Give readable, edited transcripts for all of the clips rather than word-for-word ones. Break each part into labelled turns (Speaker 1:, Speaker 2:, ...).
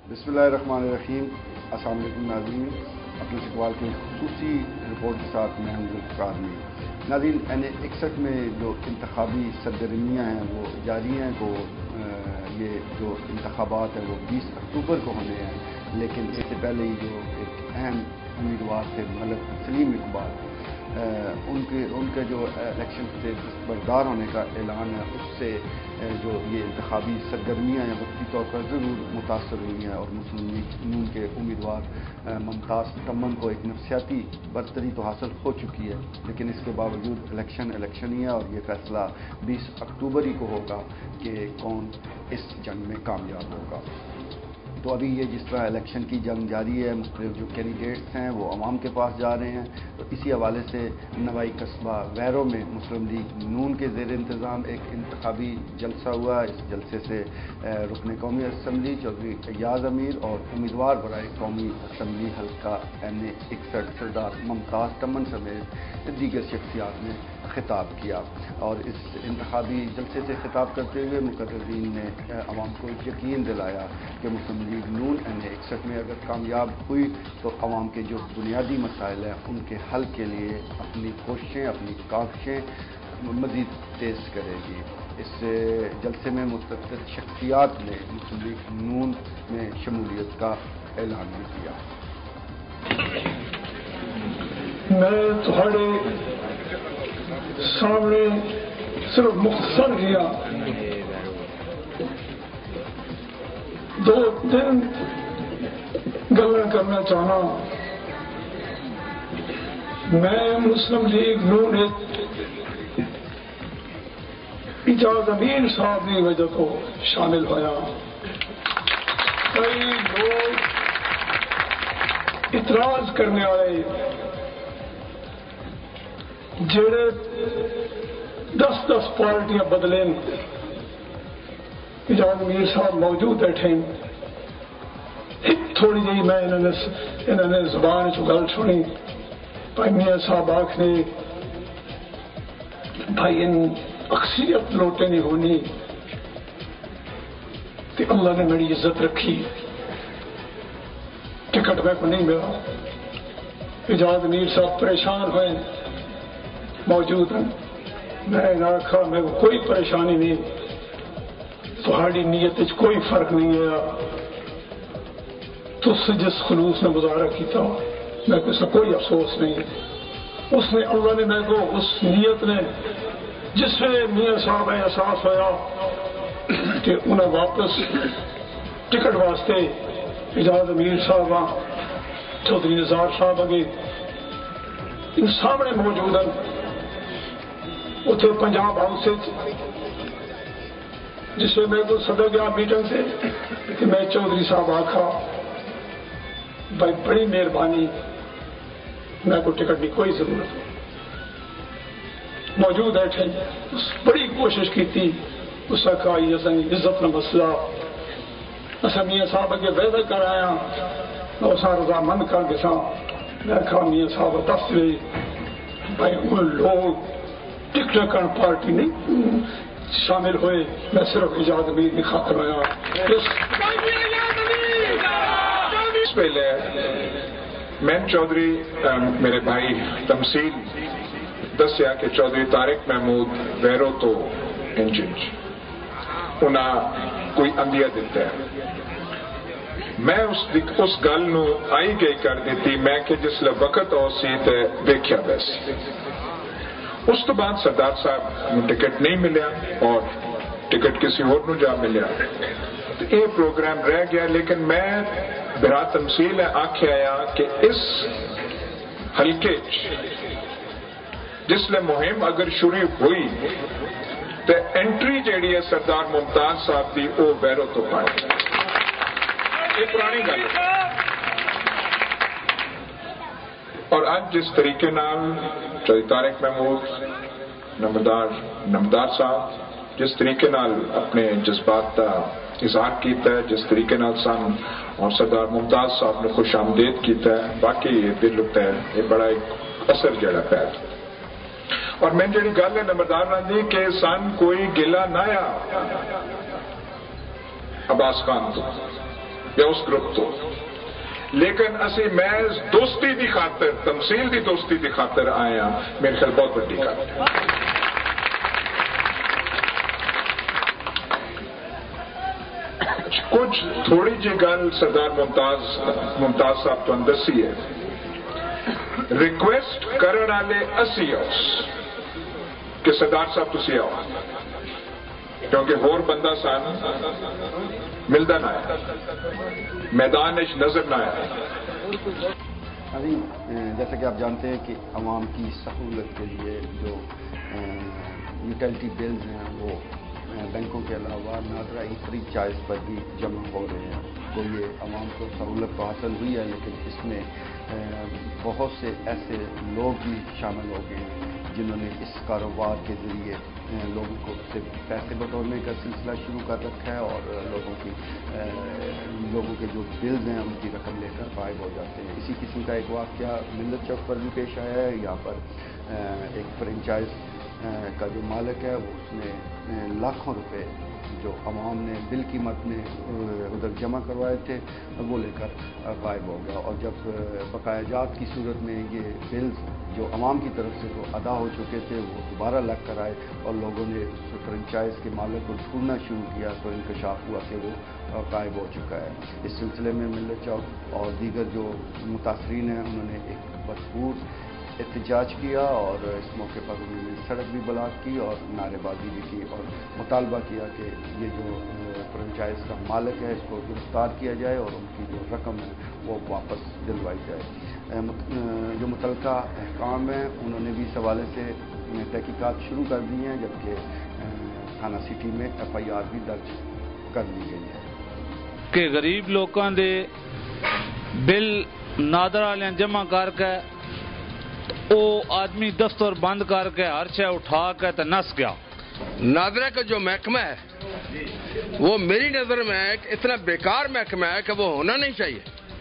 Speaker 1: بسم اللہ الرحمن الرحیم. السلام علیکم ناظرین. عبد اقبال کی خصوصی رپورٹ کے ساتھ میں ہوں ذوالفقار میں. ناظرین N61 میں جو انتخابی سرگرمیاں ہیں وہ جاری ہیں. یہ جو انتخابات ہیں وہ 20 اکتوبر کو ہونے ہیں، لیکن اس سے پہلے ہی جو ایک اہم امیدوار تھے ملک سلیم اقبال، ان کے جو الیکشن سے دستبردار ہونے کا اعلان ہے، اس سے جو یہ انتخابی سرگرمیاں ہیں وقتی طور پر ضرور متاثر ہوئی ہیں، اور مسلم لیگ نون کے امیدوار ممتاز تمن کو ایک نفسیاتی برتری تو حاصل ہو چکی ہے، لیکن اس کے باوجود الیکشن ہی ہے، اور یہ فیصلہ 20 اکتوبر ہی کو ہوگا کہ کون اس جنگ میں کامیاب ہوگا. تو ابھی یہ جس طرح الیکشن کی جنگ جاری ہے، مختلف جو کینڈیڈیٹس ہیں وہ عوام کے پاس جا رہے ہیں، تو اسی حوالے سے نوائی قصبہ ویرو میں مسلم لیگ نون کے زیر انتظام ایک انتخابی جلسہ ہوا. اس جلسے سے رکن قومی اسمبلی چودھری ایاز امیر اور امیدوار برائے قومی اسمبلی حلقہ N61 سردار ممتاز تمن سمیت دیگر شخصیات نے خطاب کیا، اور اس انتخابی جلسے سے خطاب کرتے ہوئے مقررین نے عوام کو یقین دلایا کہ مسلم لیگ نون N61 میں اگر کامیاب ہوئی تو عوام کے جو بنیادی مسائل ہیں ان کے حل کے لیے اپنی کوششیں، اپنی کاوشیں مزید تیز کرے گی. اس جلسے میں متعدد شخصیات نے مسلم لیگ نون میں شمولیت کا اعلان بھی کیا.
Speaker 2: میں تھوڑے سامنے صرف مختصر کیا 2-3 گلیں کرنا چاہنا. میں مسلم لیگ نون ایجاز امیر صاحب کی وجہ تو شامل ہوا. کئی لوگ اعتراض کرنے والے جڑے 10 پارٹیاں بدلیں، ایجاز امیر صاحب موجود بیٹھے. تھوڑی جی میں انہوں نے زبان گل سنی. بھائی میاں صاحب آخنے بھائی ان اکثریت لوٹے نہیں ہونی، تو اللہ نے میری عزت رکھی، ٹکٹ میں کو نہیں ملا. ایجاز امیر صاحب پریشان ہوئے موجود ہیں. میں نے آخا میں کوئی پریشانی نہیں، تہاڑی نیت کوئی فرق نہیں ہے. تو جس خلوص نے مظاہرہ کیتا میں کو اس کا کوئی افسوس نہیں. اس نے اللہ نے میں کو اس نیت نے جس میں میاں صاحب ہے احساس ہوا کہ انہیں واپس ٹکٹ واسطے ایجاز امیر صاحب چودھری نثار صاحب اگے ان سامنے موجود ہیں. اتنے پنجاب ہاؤس جس میں کو سدا گیا میٹنگ سے کہ میں چودھری صاحب آخا بھائی بڑی مہربانی، میں کو ٹکٹ کی کوئی ضرورت نہیں. موجود بیٹھے بڑی کوشش کی تھی. اس آخا یہ عزت نہ مسئلہ اصل میاں صاحب اگے وعدہ کرایا اور رضامند کر کے سا. میں آخا میاں صاحب دس دے بھائی ان لوگ ٹکٹ کر پارٹی نہیں شامل ہوئے، میں صرف ایجاز امیر کی خاطر ہوا.
Speaker 3: اس پہلے میں چودھری میرے بھائی تمثیل دسیا کہ چودھری طارق محمود ویرو تو انجنج انہیں کوئی اندیا دیتا ہے. میں اس گل نو آئی گئی کر دیتی میں کہ جس لئے وقت اور سی تے دیکھیا ویسے. اس تو بعد سردار صاحب ٹکٹ نہیں ملیا اور ٹکٹ کسی اور نو جا ملیا، تو یہ پروگرام رہ گیا. لیکن میں برا تمثیل آکھیا آیا کہ اس حلقے جس لئے مہم اگر شروع ہوئی تو انٹری جیڑی ہے سردار ممتاز صاحب دی او ویرو تو پائے. یہ پرانی گل ہے. اور آج جس طریقے نال چودھری طارق محمود نمدار صاحب جس طریقے نال اپنے جذبات کا اظہار کیتا ہے، جس طریقے نال سن اور سردار ممتاز صاحب نے خوش آمدید کیتا ہے، باقی یہ دل لگتا ہے یہ بڑا ایک اثر جڑا پیر. اور میں جڑی گل ہے نمبردار راندی کہ سن کوئی گلا نہ آیا عباس خان تو یا اس گروپ تو، لیکن اسی محض دوستی دی خاطر، تمثیل دی دوستی دی خاطر آئے ہیں، میرے خیال بہت بڑی گل ہے۔ کچھ تھوڑی جی گل سردار ممتاز صاحب تو دسی ہے، ریکویسٹ کرن والے اسی اس کہ سردار صاحب تسی آؤ، کیونکہ ہور بندہ سان ملتا نہ ہے، میدان نظر نہ آیا۔
Speaker 1: جیسا کہ آپ جانتے ہیں کہ عوام کی سہولت کے لیے جو یوٹیلٹی بلز ہیں وہ بینکوں کے علاوہ نادرائی فرینچائز پر بھی جمع ہو رہے ہیں، تو یہ عوام کو سہولت تو حاصل ہوئی ہے، لیکن اس میں بہت سے ایسے لوگ بھی شامل ہو گئے ہیں جنہوں نے اس کاروبار کے ذریعے لوگوں کو سے پیسے بٹورنے کا سلسلہ شروع کر رکھا ہے، اور لوگوں کے جو بلز ہیں ان کی رقم لے کر غائب ہو جاتے ہیں۔ اسی قسم کا ایک واقعہ ملت چوک پر بھی پیش آیا ہے۔ یہاں پر ایک فرینچائز کا جو مالک ہے اس نے لاکھوں روپے جو عوام نے بل قیمت میں ادھر جمع کروائے تھے وہ لے کر غائب ہو گیا، اور جب بقایا جات کی صورت میں یہ بلز جو عوام کی طرف سے تو ادا ہو چکے تھے وہ دوبارہ لگ کر آئے، اور لوگوں نے اس فرینچائز کے مالک کو ڈھونڈنا شروع کیا تو انکشاف ہوا کہ وہ غائب ہو چکا ہے۔ اس سلسلے میں ملت چوک اور دیگر جو متاثرین ہیں انہوں نے ایک بھرپور احتجاج کیا، اور اس موقع پر انہوں نے سڑک بھی بلاک کی اور نعرے بازی بھی کی، اور مطالبہ کیا کہ یہ جو فرینچائز کا مالک ہے اس کو گرفتار کیا جائے اور ان کی جو رقم ہے وہ واپس دلوائی جائے۔ جو متعلقہ احکام ہیں انہوں نے بھی اس حوالے سے تحقیقات شروع کر دی ہیں، جبکہ تھانہ سٹی میں FIR بھی درج کر دی گئی ہے
Speaker 4: کہ غریب لوگوں دے بل نادر والے جمع کر کے وہ آدمی دفتر بند کر کے ہر شے اٹھا کے تو نس گیا۔
Speaker 5: نادرہ کا جو محکمہ ہے وہ میری نظر میں ایک اتنا بیکار محکمہ ہے کہ وہ ہونا نہیں چاہیے۔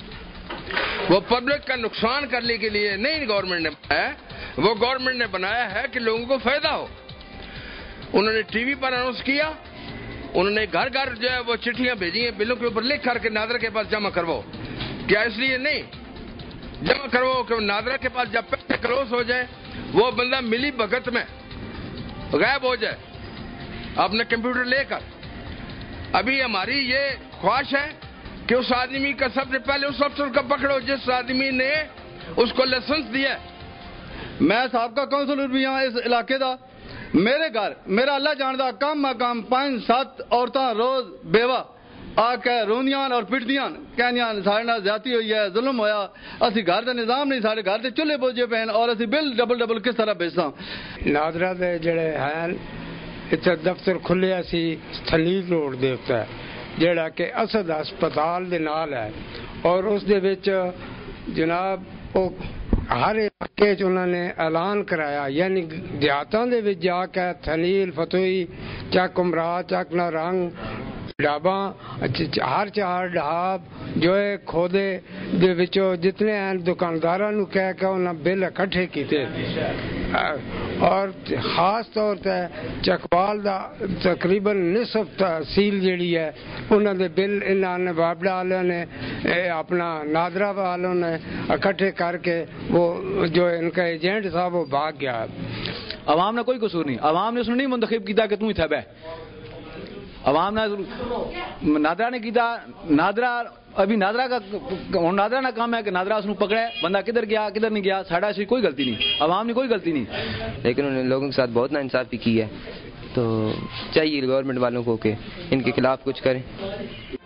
Speaker 5: وہ پبلک کا نقصان کرنے کے لیے نہیں گورنمنٹ نے بنایا ہے، وہ گورنمنٹ نے بنایا ہے کہ لوگوں کو فائدہ ہو۔ انہوں نے ٹی وی پر اناؤنس کیا، انہوں نے گھر گھر جو ہے وہ چٹھیاں بھیجی ہیں بلوں کے اوپر لکھ کر کے نادرہ کے پاس جمع کرواؤ۔ کیا اس لیے نہیں جمع کرواؤ کہ نادرہ کے پاس جب پیسے کروس ہو جائے وہ بندہ ملی بھگت میں غائب ہو جائے اپنے کمپیوٹر لے کر؟ ابھی ہماری یہ خواہش ہے کہ اس آدمی کا سب سے پہلے اس افسر کا پکڑو جس آدمی نے اس کو لائسنس دیا۔
Speaker 6: میں سابقہ کونسلر بھی ہاں اس علاقے دا، میرے گھر میرا اللہ جاندا کم 5-7 عورتاں روز بیوہ آ کے روندیاں اور پٹدیاں کہندیاں سارے نال زیادتی ہوئی ہے، ظلم ہویا، اسی گھر دا نظام نہیں، سارے گھر تے چولہے بوجھے پے اور اسی بل ڈبل کس طرح بھیجاں۔
Speaker 7: نادرہ دے جڑے ہیں اتنے دفتر کھلیا سی تھلیل روڈ دے اتنے جڑا کہ اسد ہسپتال دے نال ہے، اور اس دے وچ جناب وہ ہر علاقے انہوں نے اعلان کرایا، یعنی دیہاتاں دے وچ جا کے تھلیل فتوئی چک امراء چک نارنگ ڈھاباں ہر 4 ڈھاب جو ہے کھودے دے وچوں جتنے ہیں دکانداراں نو کہہ کے انہاں بل اکٹھے کیتے، اور خاص طور تے چکوال دا تقریباً نصف تحصیل جیڑی ہے انہاں دے بل انہاں نے بابڑا والوں نے اپنا نادرہ والوں نے اکٹھے کر کے وہ جو ان کا ایجنٹ صاحب وہ بھاگ گیا۔
Speaker 4: عوام نے کوئی قصور نہیں، عوام نے اس نے نہیں منتخب کیتا کہ تم ہی تھا بے، عوام نے نادرہ نے کیتا۔ نادرہ ابھی نادرہ کا کام ہے کہ نادرہ اس نے پکڑے بندہ کدھر گیا کدھر نہیں گیا، ساڑھا ایسی کوئی غلطی نہیں، عوام نے کوئی غلطی نہیں،
Speaker 8: لیکن انہوں نے لوگوں کے ساتھ بہت ناانصافی کی ہے، تو چاہیے گورنمنٹ والوں کو کہ ان کے خلاف کچھ کریں۔